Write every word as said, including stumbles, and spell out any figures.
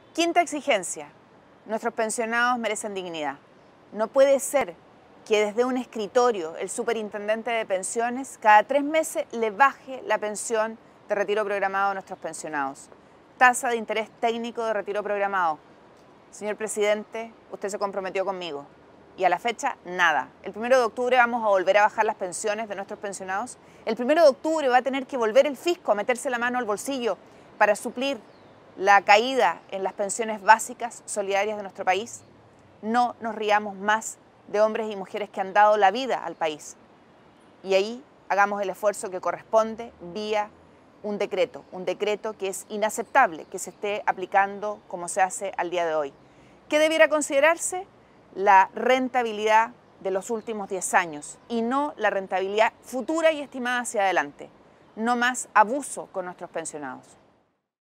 Quinta exigencia, nuestros pensionados merecen dignidad. No puede ser que desde un escritorio el superintendente de pensiones cada tres meses le baje la pensión de retiro programado a nuestros pensionados. Tasa de interés técnico de retiro programado. Señor presidente, usted se comprometió conmigo y a la fecha nada. El primero de octubre vamos a volver a bajar las pensiones de nuestros pensionados. El primero de octubre va a tener que volver el fisco a meterse la mano al bolsillo para suplir la caída en las pensiones básicas solidarias de nuestro país. No nos riamos más de hombres y mujeres que han dado la vida al país. Y ahí hagamos el esfuerzo que corresponde vía un decreto, un decreto que es inaceptable que se esté aplicando como se hace al día de hoy. ¿Qué debiera considerarse? La rentabilidad de los últimos diez años y no la rentabilidad futura y estimada hacia adelante. No más abuso con nuestros pensionados.